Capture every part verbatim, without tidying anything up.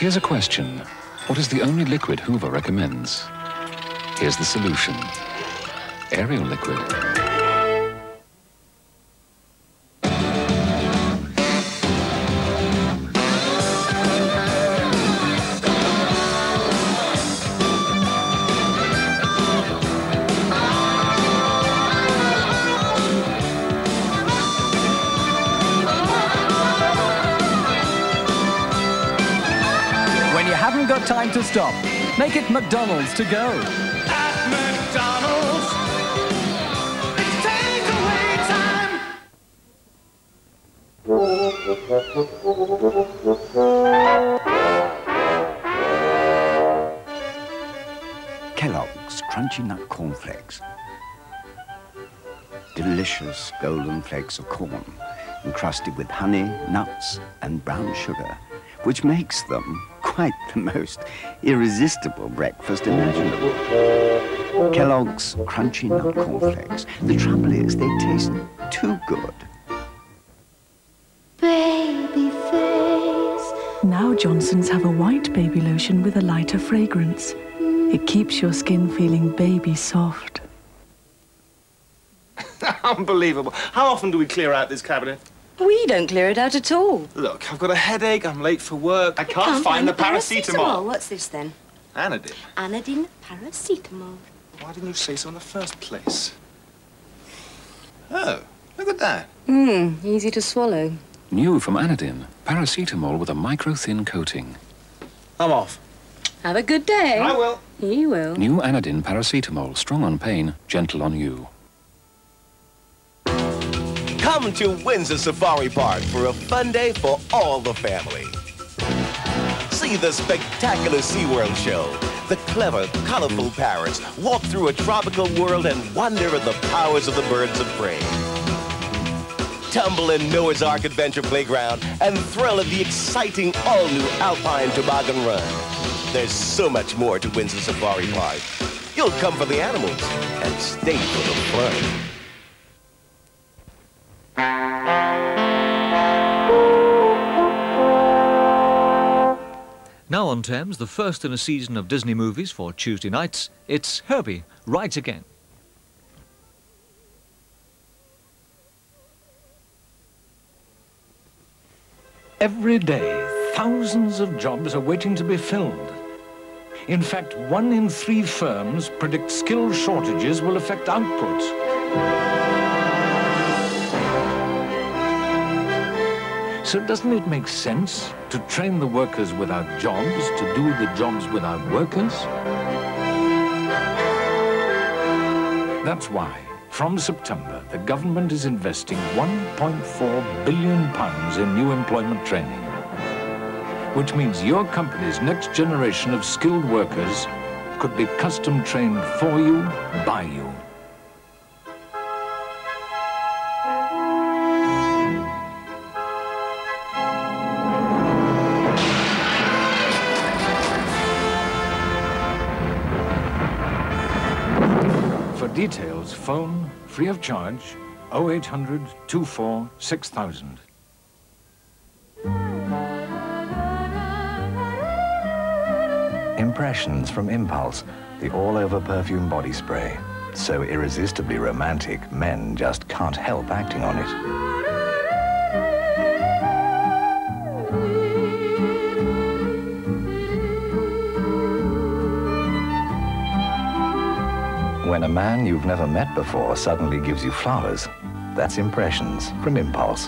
Here's a question. What is the only liquid Hoover recommends? Here's the solution. Ariel liquid. Haven't got time to stop. Make it McDonald's to go. At McDonald's, it's takeaway time. Kellogg's Crunchy Nut Cornflakes. Delicious golden flakes of corn, encrusted with honey, nuts, and brown sugar, which makes them quite the most irresistible breakfast imaginable. Kellogg's Crunchy Nut Cornflakes. The trouble is, they taste too good. Baby face. Now Johnson's have a white baby lotion with a lighter fragrance. It keeps your skin feeling baby soft. Unbelievable. How often do we clear out this cabinet? We don't clear it out at all. Look, I've got a headache, I'm late for work, I can't, Can't find the paracetamol. paracetamol. What's this then? Anadin. Anadin paracetamol. Why didn't you say so in the first place? Oh, look at that. Mmm, easy to swallow. New from Anadin. Paracetamol with a micro-thin coating. I'm off. Have a good day. I will. You will. New Anadin Paracetamol. Strong on pain, gentle on you. Come to Windsor Safari Park for a fun day for all the family. See the spectacular SeaWorld show, the clever, colorful parrots walk through a tropical world and wonder at the powers of the birds of prey. Tumble in Noah's Ark Adventure Playground and thrill of the exciting all-new Alpine Toboggan Run. There's so much more to Windsor Safari Park. You'll come for the animals and stay for the fun. Now on Thames, the first in a season of Disney movies for Tuesday nights, it's Herbie Rides Again. Every day, thousands of jobs are waiting to be filled. In fact, one in three firms predict skill shortages will affect output. So doesn't it make sense to train the workers without jobs to do the jobs without workers? That's why, from September, the government is investing one point four billion pounds in new employment training, which means your company's next generation of skilled workers could be custom trained for you, by you. For details, phone, free of charge, oh eight hundred, two four, six thousand. Impressions from Impulse, the all-over perfume body spray. So irresistibly romantic, men just can't help acting on it. When a man you've never met before suddenly gives you flowers, that's Impressions from Impulse.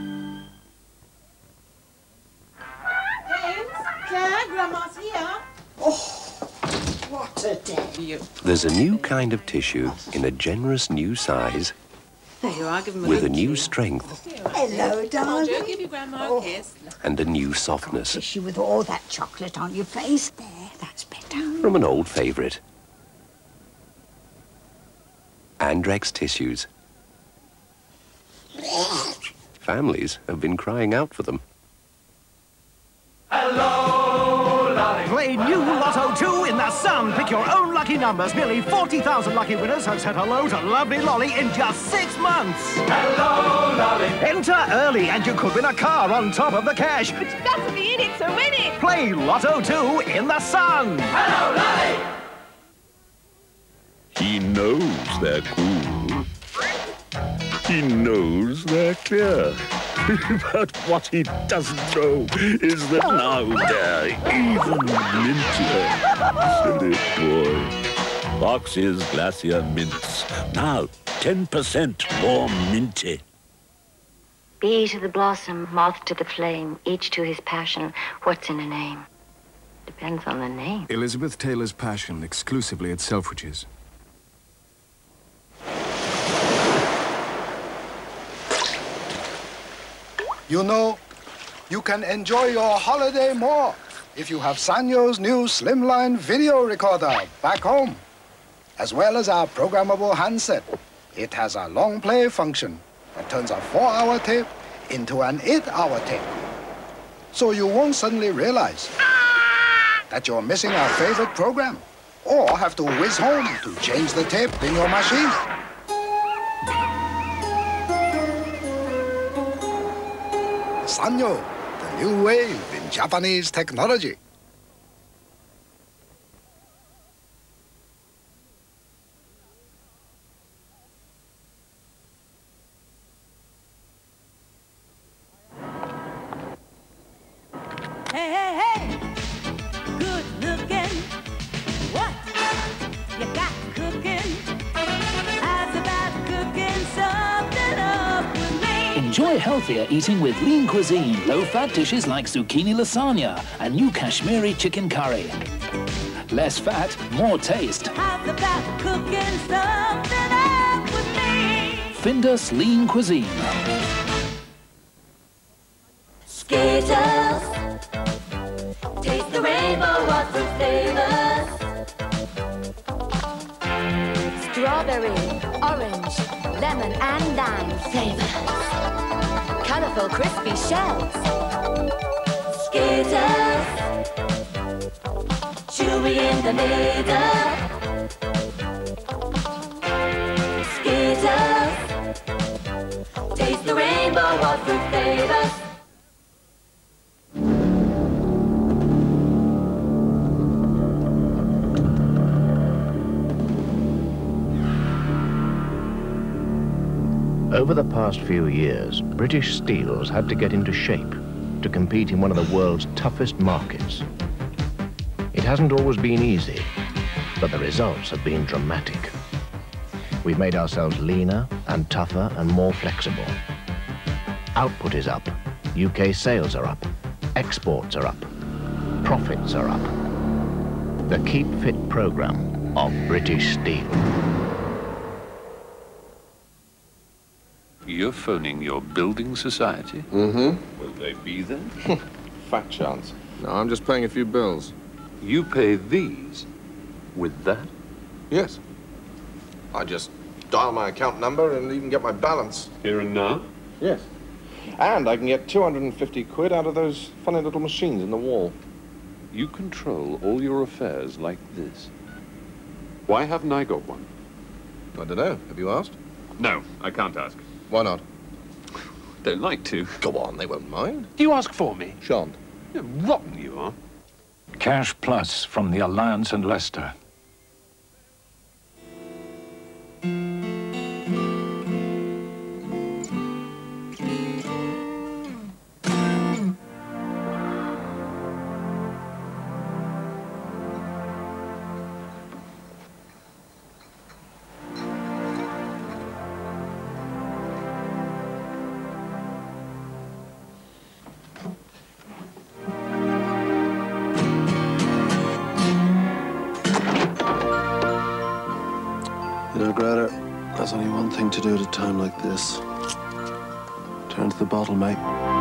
James, Claire, Grandma's here. Oh, what a day. There's a new kind of tissue in a generous new size There you are, give him a with a hug. new strength Hello, darling. Joe, give your grandma a kiss. and a new softness Kiss you with all that chocolate on your face. There, that's better. from an old favourite. Andrex tissues. Families have been crying out for them. Play new Lotto two in the sun. Pick your own lucky numbers. Nearly forty thousand lucky winners have said hello to lovely Lolly in just six months. Hello, Lolly. Enter early and you could win a car on top of the cash. It's got to be Win it, sir, win it! Play Lotto two in the sun! Hello, Lolly! He knows they're cool. He knows they're clear. But what he doesn't know is that now they're even mintier. Silly boy. Fox's Glacier Mints. Now ten percent more minty. Bee to the blossom, moth to the flame, each to his passion. What's in a name? Depends on the name. Elizabeth Taylor's Passion, exclusively at Selfridges. You know, you can enjoy your holiday more if you have Sanyo's new Slimline video recorder back home, as well as our programmable handset. It has a long play function that turns a four-hour tape into an eight-hour tape. So you won't suddenly realize that you're missing our favorite program or have to whiz home to change the tape in your machine. Sanyo, the new wave in Japanese technology. Hey, hey, hey! Good looking. What you got cooking? How's about cooking something up with me? Enjoy healthier eating with Lean Cuisine. Low-fat dishes like zucchini lasagna and new Kashmiri chicken curry. Less fat, more taste. How's about cooking something up with me? Findus Lean Cuisine. Skittles. Taste the rainbow, what fruit flavors? Strawberry, orange, lemon and lime flavors. Colorful, crispy shells. Skittles. Chewy in the middle. Skittles. Taste the rainbow, what fruit flavors? Over the past few years, British steels had to get into shape to compete in one of the world's toughest markets. It hasn't always been easy, but the results have been dramatic. We've made ourselves leaner and tougher and more flexible. Output is up, U K sales are up, exports are up, profits are up. The Keep Fit programme of British Steel. You're phoning your building society? Mm-hmm. Will they be there? Fat chance. No, I'm just paying a few bills. You pay these with that? Yes. I just dial my account number and even get my balance. Here and now? Yes. And I can get two hundred fifty quid out of those funny little machines in the wall. You control all your affairs like this. Why haven't I got one? I don't know. Have you asked? No, I can't ask. Why not? Don't like to. Go on, they won't mind. Do you ask for me? Shan't. You're rotten, you are. Cash Plus from the Alliance and Leicester. You know, Greta, there's only one thing to do at a time like this. Turn to the bottle, mate.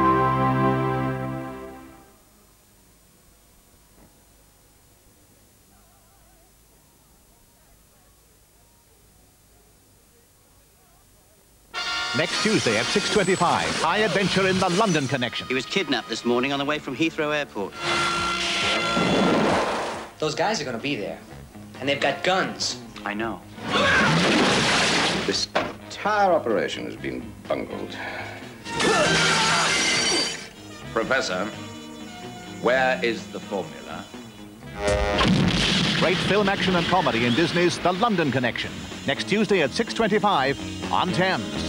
Next Tuesday at six twenty-five, High Adventure in the London Connection. He was kidnapped this morning on the way from Heathrow Airport. Those guys are gonna be there, and they've got guns. I know. This entire operation has been bungled. Professor, Where is the formula? Great film action and comedy in Disney's The London Connection. Next Tuesday at six twenty-five on Thames.